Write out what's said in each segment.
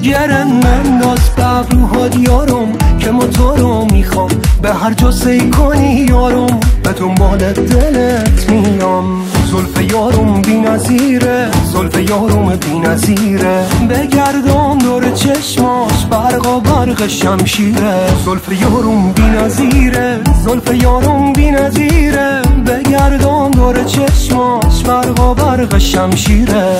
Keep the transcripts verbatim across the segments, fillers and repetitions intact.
گرن من داز ببروهات یارم که ما تو رو میخوام به هر جا سی کنی یارم به دنبال دلت میام زلف یارم بی نظیره زلف یارم بی نظیره بگردم دور چشماش برقا برق شمشیره زلف یارم بی نظیره زلف یارم بی نظیره بگردم دور چشماش برقا برق شمشیره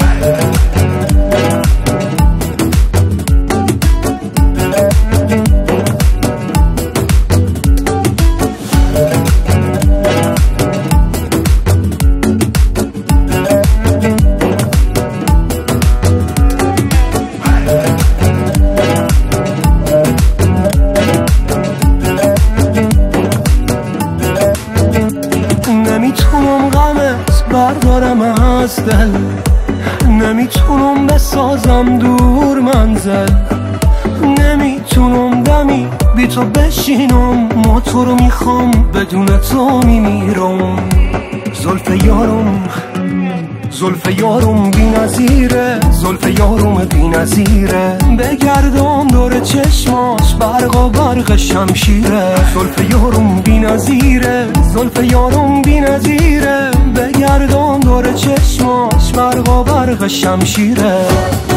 نمیتونم غمت بردارم از دل نمیتونم بسازم دور منزل نمیتونم دمی بی تو بشینم ما تو رو میخوام بدون تو میمیرم زلف یارم زلف یارم بی نظیره زلف یارم بی نظیره بگردم دور چشماش برقا برق شمشیره زلف یارم بی نظیره زلف یارم بی نظیره بگردم دور چشماش برقا برق شمشیره